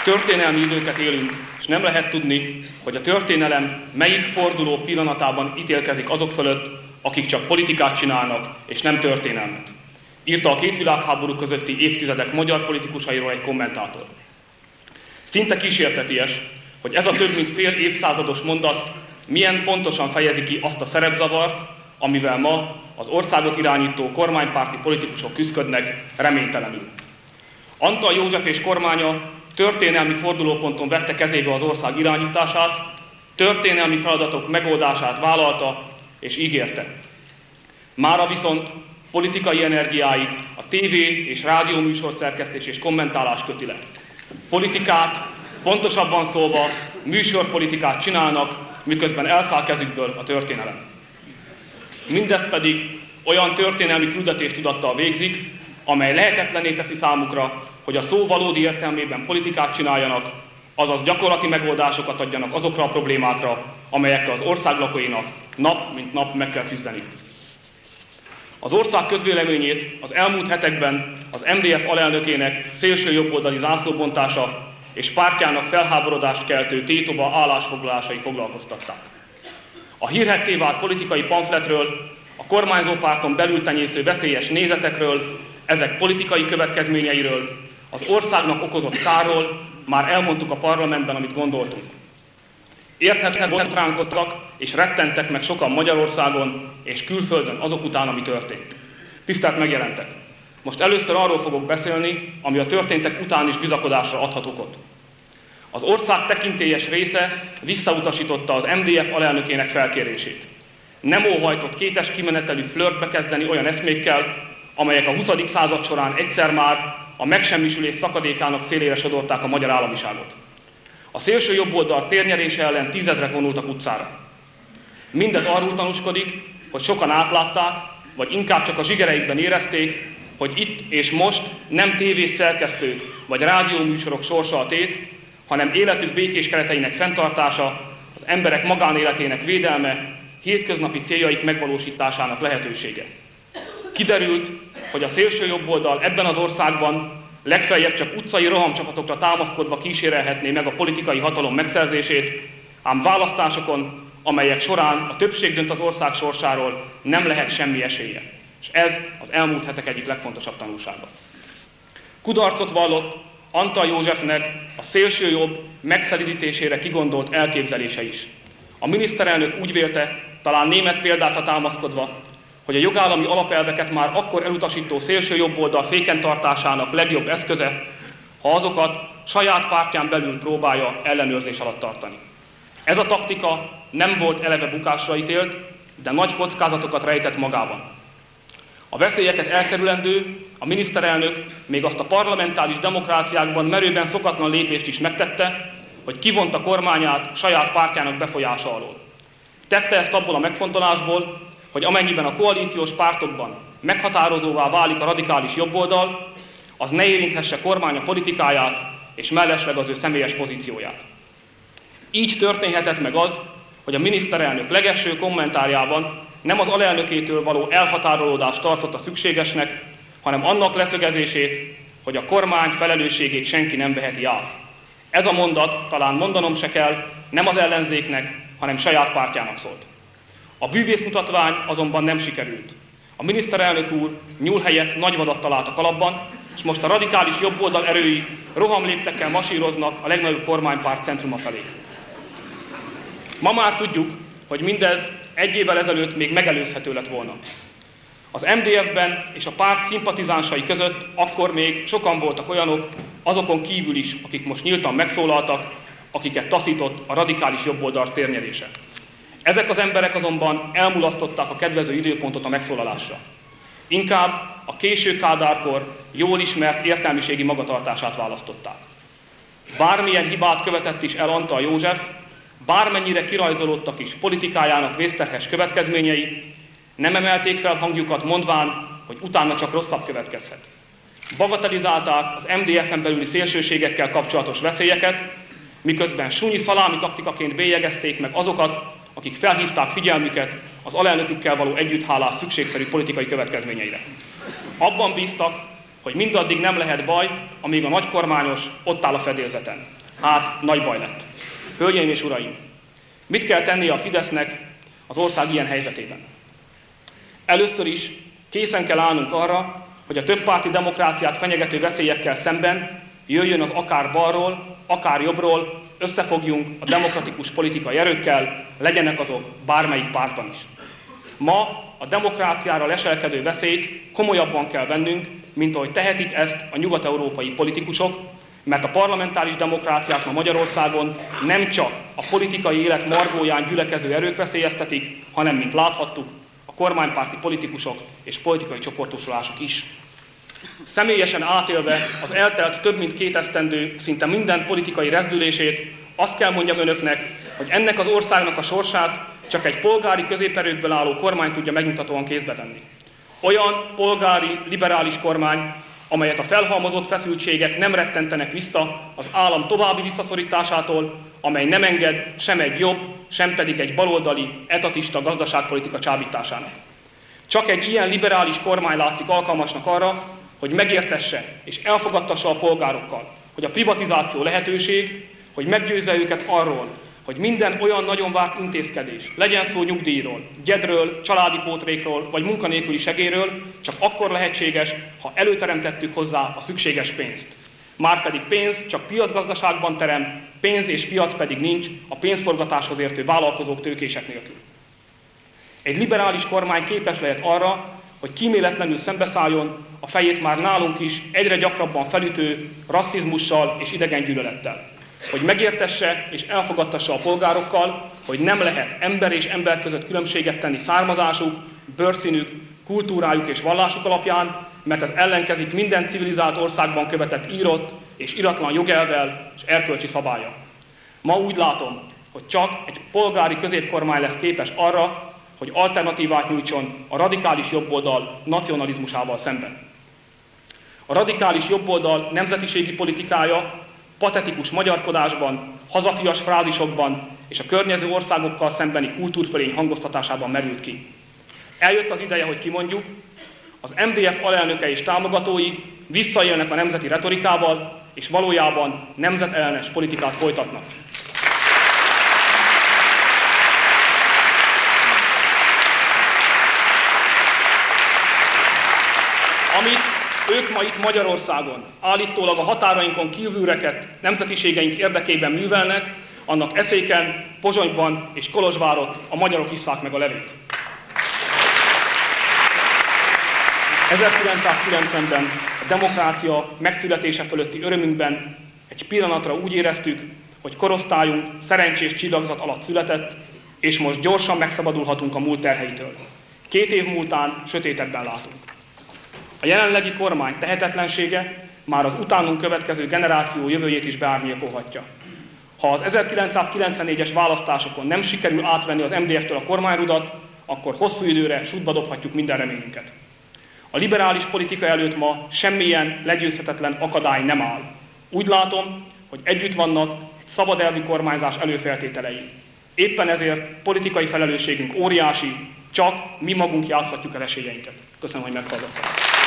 Történelmi időket élünk, és nem lehet tudni, hogy a történelem melyik forduló pillanatában ítélkezik azok fölött, akik csak politikát csinálnak, és nem történelmet. Írta a két világháború közötti évtizedek magyar politikusairól egy kommentátor. Szinte kísérteties, hogy ez a több mint fél évszázados mondat milyen pontosan fejezi ki azt a szerepzavart, amivel ma az országot irányító kormánypárti politikusok küszködnek reménytelenül. Antal József és kormánya történelmi fordulóponton vette kezébe az ország irányítását, történelmi feladatok megoldását vállalta és ígérte. Mára viszont politikai energiáit a tévé és rádió műsorszerkesztés és kommentálás köti le. Politikát, pontosabban szólva műsorpolitikát csinálnak, miközben elszáll kezükből a történelem. Mindezt pedig olyan történelmi küldetéstudattal végzik, amely lehetetlenné teszi számukra, hogy a szó valódi értelmében politikát csináljanak, azaz gyakorlati megoldásokat adjanak azokra a problémákra, amelyekkel az ország lakóinak nap mint nap meg kell küzdeni. Az ország közvéleményét az elmúlt hetekben az MDF alelnökének szélső jobboldali zászlóbontása és pártjának felháborodást keltő tétova állásfoglalásai foglalkoztatták. A hírhedté vált politikai pamfletről, a kormányzó párton belül tenyésző veszélyes nézetekről, ezek politikai következményeiről, az országnak okozott kárról már elmondtuk a parlamentben, amit gondoltunk. Érthetően botránkoztak és rettentek meg sokan Magyarországon és külföldön azok után, ami történt. Tisztelt megjelentek! Most először arról fogok beszélni, ami a történtek után is bizakodásra adhat okot. Az ország tekintélyes része visszautasította az MDF alelnökének felkérését. Nem óhajtott kétes kimenetelű flörtbe kezdeni olyan eszmékkel, amelyek a 20. század során egyszer már a megsemmisülés szakadékának szélére sodorták a magyar államiságot. A szélső jobboldal térnyerése ellen tízezrek vonultak utcára. Mindez arról tanúskodik, hogy sokan átlátták, vagy inkább csak a zsigereikben érezték, hogy itt és most nem tévés szerkesztők vagy rádióműsorok sorsa a tét, hanem életük békés kereteinek fenntartása, az emberek magánéletének védelme, hétköznapi céljaik megvalósításának lehetősége. Kiderült, hogy a szélső jobboldal ebben az országban legfeljebb csak utcai rohamcsapatokra támaszkodva kísérelhetné meg a politikai hatalom megszerzését, ám választásokon, amelyek során a többség dönt az ország sorsáról, nem lehet semmi esélye. És ez az elmúlt hetek egyik legfontosabb tanulsága. Kudarcot vallott Antal Józsefnek a szélsőjobb megszelídítésére kigondolt elképzelése is. A miniszterelnök úgy vélte, talán német példákra támaszkodva, hogy a jogállami alapelveket már akkor elutasító szélsőjobboldal féken tartásának legjobb eszköze, ha azokat saját pártján belül próbálja ellenőrzés alatt tartani. Ez a taktika nem volt eleve bukásra ítélt, de nagy kockázatokat rejtett magában. A veszélyeket elkerülendő, a miniszterelnök még azt a parlamentáris demokráciákban merőben szokatlan lépést is megtette, hogy kivonta kormányát saját pártjának befolyása alól. Tette ezt abból a megfontolásból, hogy amennyiben a koalíciós pártokban meghatározóvá válik a radikális jobboldal, az ne érinthesse kormánya politikáját és mellesleg az ő személyes pozícióját. Így történhetett meg az, hogy a miniszterelnök legelső kommentárjában nem az alelnökétől való elhatárolódást tartotta szükségesnek, hanem annak leszögezését, hogy a kormány felelősségét senki nem veheti át. Ez a mondat, talán mondanom se kell, nem az ellenzéknek, hanem saját pártjának szólt. A bűvészmutatvány azonban nem sikerült. A miniszterelnök úr nyúl helyett nagy vadat talált a kalapban, és most a radikális jobboldal erői rohamléptekkel masíroznak a legnagyobb kormánypárt centruma felé. Ma már tudjuk, hogy mindez egy évvel ezelőtt még megelőzhető lett volna. Az MDF-ben és a párt szimpatizánsai között akkor még sokan voltak olyanok, azokon kívül is, akik most nyíltan megszólaltak, akiket taszított a radikális jobboldal térnyerése. Ezek az emberek azonban elmulasztották a kedvező időpontot a megszólalásra. Inkább a késő Kádárkor jól ismert értelmiségi magatartását választották. Bármilyen hibát követett is el Antal József, bármennyire kirajzolódtak is politikájának vészterhes következményei, nem emelték fel hangjukat mondván, hogy utána csak rosszabb következhet. Bagatelizálták az MDF-en belüli szélsőségekkel kapcsolatos veszélyeket, miközben súnyi szalámi taktikaként bélyegezték meg azokat, akik felhívták figyelmüket az alelnökükkel való együtthálás szükségszerű politikai következményeire. Abban bíztak, hogy mindaddig nem lehet baj, amíg a nagykormányos ott áll a fedélzeten. Hát, nagy baj lett. Hölgyeim és uraim, mit kell tennie a Fidesznek az ország ilyen helyzetében? Először is készen kell állnunk arra, hogy a többpárti demokráciát fenyegető veszélyekkel szemben jöjjön az akár balról, akár jobbról, összefogjunk a demokratikus politikai erőkkel, legyenek azok bármelyik pártban is. Ma a demokráciára leselkedő veszélyt komolyabban kell vennünk, mint ahogy tehetik ezt a nyugat-európai politikusok, mert a parlamentáris demokráciát ma Magyarországon nem csak a politikai élet margóján gyülekező erők veszélyeztetik, hanem, mint láthattuk, a kormánypárti politikusok és politikai csoportosulások is. Személyesen átélve az eltelt több mint 2 esztendő szinte minden politikai rezdülését, azt kell mondjam önöknek, hogy ennek az országnak a sorsát csak egy polgári középerőkből álló kormány tudja megnyugtatóan kézbe venni. Olyan polgári, liberális kormány, amelyet a felhalmozott feszültségek nem rettentenek vissza az állam további visszaszorításától, amely nem enged sem egy jobb, sem pedig egy baloldali, etatista gazdaságpolitika csábításának. Csak egy ilyen liberális kormány látszik alkalmasnak arra, hogy megértesse és elfogadtassa a polgárokkal, hogy a privatizáció lehetőség, hogy meggyőzze őket arról, hogy minden olyan nagyon várt intézkedés, legyen szó nyugdíjról, gyedről, családi pótlékról vagy munkanélküli segélyről, csak akkor lehetséges, ha előteremtettük hozzá a szükséges pénzt. Márpedig pénz csak piacgazdaságban terem, pénz és piac pedig nincs a pénzforgatáshoz értő vállalkozók, tőkések nélkül. Egy liberális kormány képes lehet arra, hogy kíméletlenül szembeszálljon a fejét már nálunk is egyre gyakrabban felütő rasszizmussal és idegengyűlölettel. Hogy megértesse és elfogadtassa a polgárokkal, hogy nem lehet ember és ember között különbséget tenni származásuk, bőrszínük, kultúrájuk és vallásuk alapján, mert ez ellenkezik minden civilizált országban követett írott és iratlan jogelvvel és erkölcsi szabálya. Ma úgy látom, hogy csak egy polgári középkormány lesz képes arra, hogy alternatívát nyújtson a radikális jobboldal nacionalizmusával szemben. A radikális jobboldal nemzetiségi politikája patetikus magyarkodásban, hazafias frázisokban és a környező országokkal szembeni kultúrfölény hangoztatásában merült ki. Eljött az ideje, hogy kimondjuk, az MDF alelnöke és támogatói visszaélnek a nemzeti retorikával, és valójában nemzetellenes politikát folytatnak. Amit ők ma itt Magyarországon, állítólag a határainkon kívül rekedt nemzetiségeink érdekében művelnek, annak Eszéken, Pozsonyban és Kolozsvárott a magyarok isszák meg a levét. 1990-ben a demokrácia megszületése fölötti örömünkben egy pillanatra úgy éreztük, hogy korosztályunk szerencsés csillagzat alatt született, és most gyorsan megszabadulhatunk a múlt terheitől. 2 év múltán sötétebben látunk. A jelenlegi kormány tehetetlensége már az utánunk következő generáció jövőjét is beárnyékolhatja. Ha az 1994-es választásokon nem sikerül átvenni az MDF-től a kormányrudat, akkor hosszú időre sútba dobhatjuk minden reményünket. A liberális politika előtt ma semmilyen legyőzhetetlen akadály nem áll. Úgy látom, hogy együtt vannak egy szabad elvi kormányzás előfeltételei. Éppen ezért politikai felelősségünk óriási, csak mi magunk játszhatjuk el esélyeinket. Köszönöm, hogy meghallgattak.